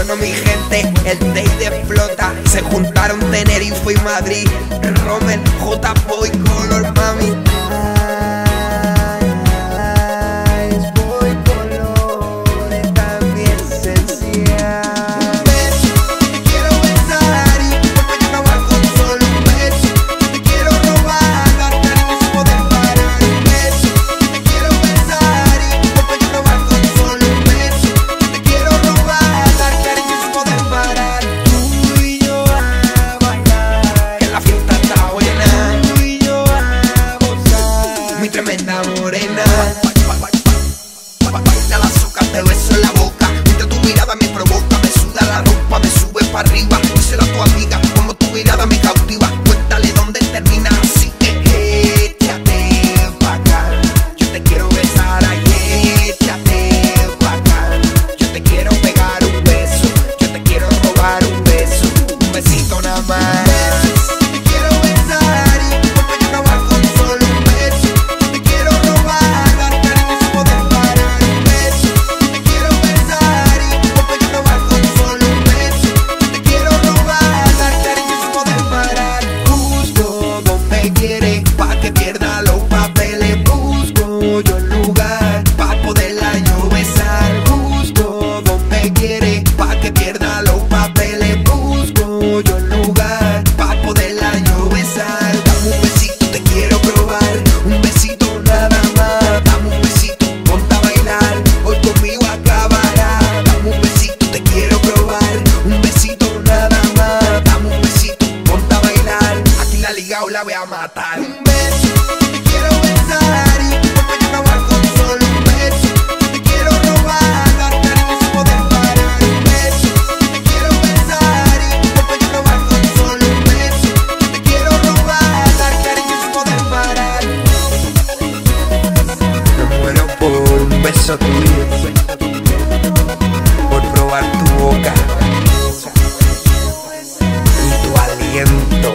Bueno, mi gente, el Day de Flota. Se juntaron Tenerife y Madrid. Rommel, J-Boy, Color, mami. Tremenda morena, baila la soca, te beso en la boca. Mientras tu mirada me provoca, me suda la ropa, me sube para arriba. Díselo a tu amiga, como tu mirada me cautiva. Cuéntale dónde termina, así que échate pa' acá. Yo te quiero besar ahí, échate pa' acá. Yo te quiero pegar un beso, yo te quiero robar un beso. Un besito nada más. Yo el lugar pa' poderla yo besar. Justo donde quiere pa' que pierda los papeles. Busco yo el lugar pa' poderla yo besar. Dame un besito, te quiero probar. Un besito nada más. Dame un besito, ponte a bailar. Hoy conmigo acabará. Dame un besito, te quiero probar. Un besito nada más. Dame un besito, ponte a bailar. Aquí la liga o la voy a matar. Un beso, te quiero besar. Beso tuyo, por probar tu boca y tu aliento.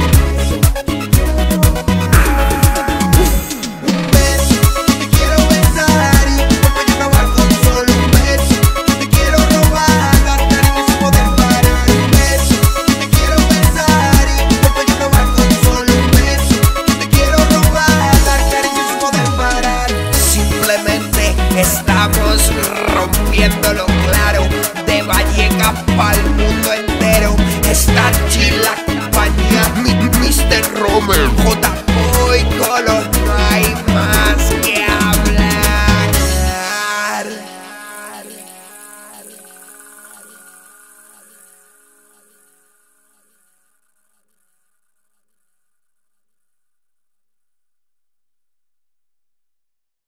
Un beso, te quiero besar y después yo acabar con solo un beso. Te quiero robar, gastar y sin poder parar. Un beso, te quiero besar y después yo acabar con solo un beso. Te quiero robar, gastar y sin poder parar. Simplemente estamos rompiéndolo claro, de Vallecas pa'l mundo entero. Está chill la compañía, Mr. Rommel, J-Boy, Color, no hay más.